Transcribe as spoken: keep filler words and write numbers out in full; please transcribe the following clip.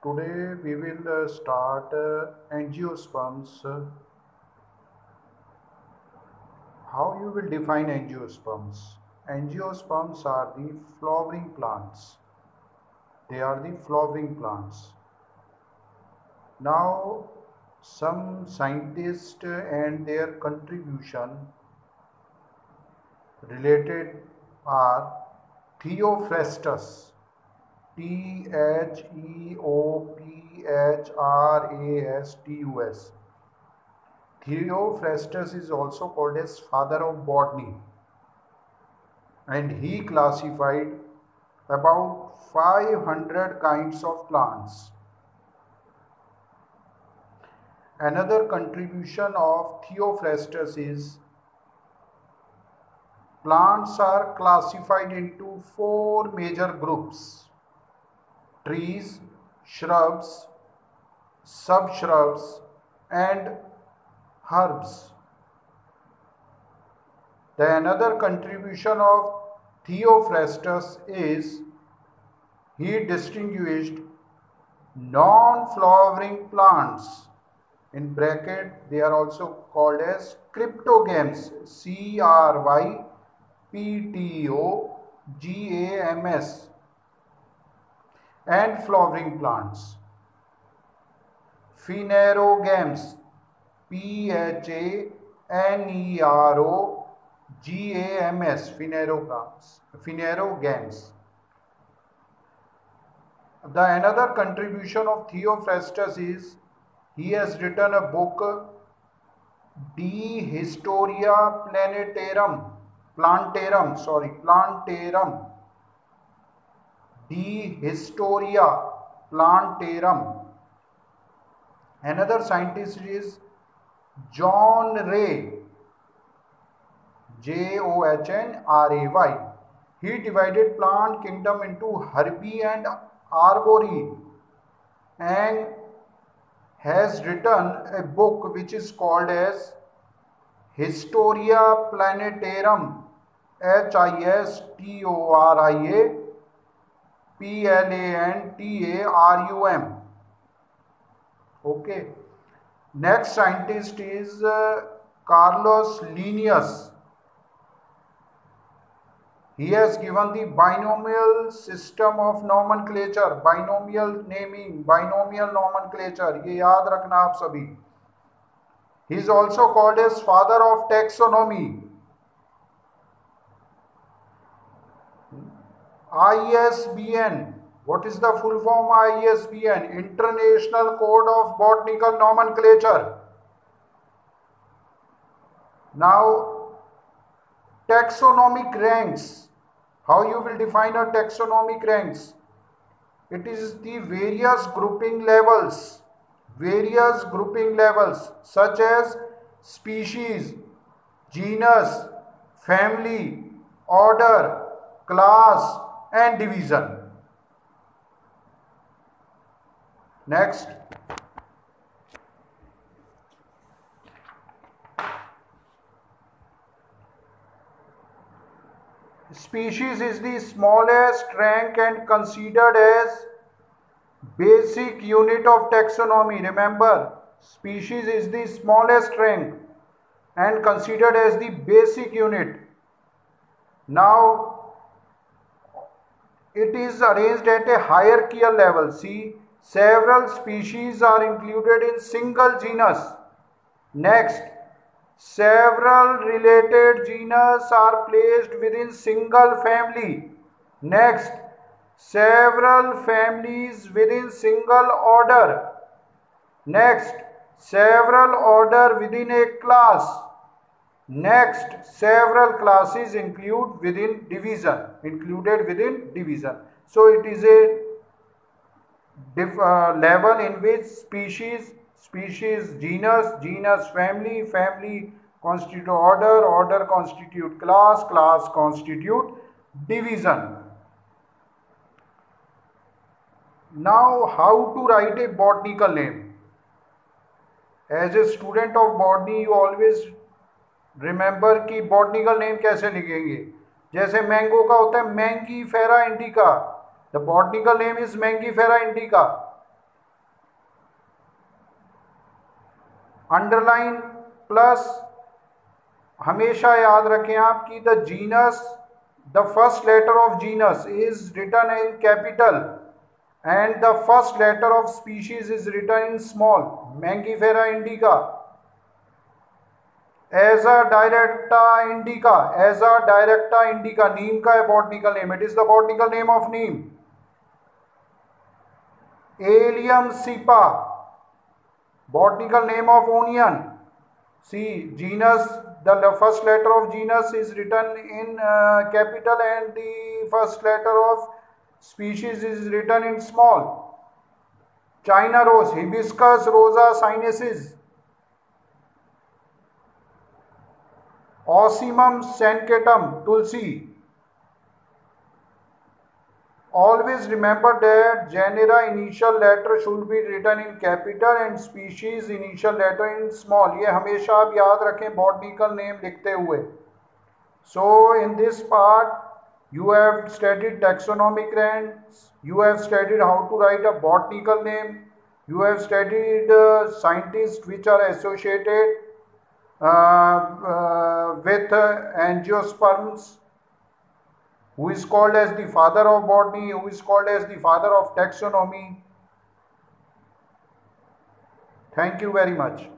Today we will uh, start uh, angiosperms. Uh, how you will define angiosperms? Angiosperms are the flowering plants. They are the flowering plants. Now, some scientists and their contribution related are Theophrastus, T H E O P H R A S T U S. Theophrastus is also called as father of botany, and he classified about five hundred kinds of plants. Another contribution of Theophrastus is plants are classified into four major groups: trees, shrubs, subshrubs, and herbs. The another contribution of Theophrastus is he distinguished non-flowering plants. In bracket, they are also called as cryptogams. C R Y P T O G A M S, and flowering plants. Phanerogams. P H A N E R O G A M S. Phanerogams. Phanerogams. The another contribution of Theophrastus is he has written a book, De Historia Plantarum, Plantarum, sorry, Plantarum, De Historia Plantarum. Another scientist is John Ray, J O H N R A Y. He divided plant kingdom into herbae and arboreal, and has written a book which is called as Historia Plantarum, H I S T O R I A P L A N T A R U M. Okay. Next scientist is uh, Carolus Linnaeus. He has given the binomial system of nomenclature, binomial naming, binomial nomenclature. ये याद रखना आप सभी. He is also called as father of taxonomy. I S B N. What is the full form I S B N? International Code of Botanical Nomenclature. Now, taxonomic ranks. How you will define a taxonomic ranks? It is the various grouping levels, various grouping levels such as species, genus, family, order, class, and division. Next. Species is the smallest rank and considered as basic unit of taxonomy. Remember, species is the smallest rank and considered as the basic unit. Now, it is arranged at a hierarchical level. See, several species are included in single genus. Next, several related genus are placed within single family. Next, several families within single order. Next, several order within a class. Next, several classes include within division, included within division. So it is a diff, uh, level in which species, species, genus, genus, family, family constitute order, order constitute class, class constitute division. Now, how to write a botanical name? As a student of botany, you always remember कि botanical name कैसे लिखेंगे. जैसे mango का होता है Mangifera indica, the botanical name is Mangifera indica. Underline plus हमेशा याद रखें आप कि the genus, the first letter of genus is written in capital and the first letter of species is written in small. Mangifera indica, Aza directa indica, Aza directa indica, neem का है botanical name. It is the botanical name of neem. Allium cepa, botanical name of onion. See, genus, the first letter of genus is written in uh, capital and the first letter of species is written in small. China rose, Hibiscus rosa sinensis. Ocimum sancatum, tulsi. Always remember that genera initial letter should be written in capital and species initial letter in small. ये हमेशा आप याद रखें botanical name लिखते हुए. So in this part you have studied taxonomic ranks, you have studied how to write a botanical name, you have studied uh, scientists which are associated uh, uh, with uh, angiosperms, who is called as the father of botany, who is called as the father of taxonomy. Thank you very much.